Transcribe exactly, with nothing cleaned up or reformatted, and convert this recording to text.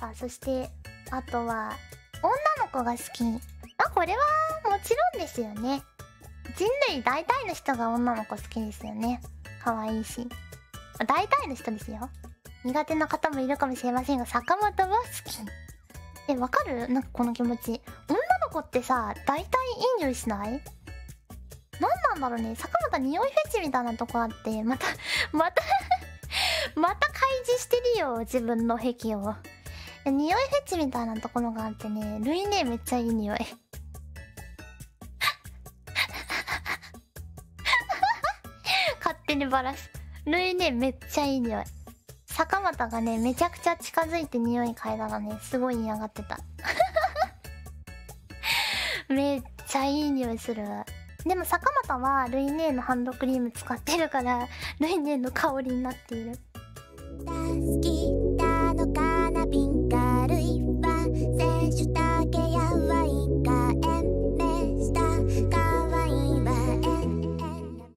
さあ、そしてあとは女の子が好き。あ、これはもちろんですよね。人類大体の人が女の子好きですよね。可愛いし。大体の人ですよ。苦手な方もいるかもしれませんが、坂本は好き。え、わかる？なんかこの気持ち。女の子ってさ、大体いい匂いしない？なんなんだろうね。坂本匂いフェチみたいなとこあって、また、またまた開示してるよ、自分の癖を。匂いフェチみたいなところがあってね、ルイネめっちゃいい匂い。勝手にバラす。ルイネめっちゃいい匂い。坂本がね、めちゃくちゃ近づいて匂い嗅いだらね、すごい嫌がってた。めっちゃいい匂いする。でも坂本はルイネのハンドクリーム使ってるから、ルイネの香りになっている。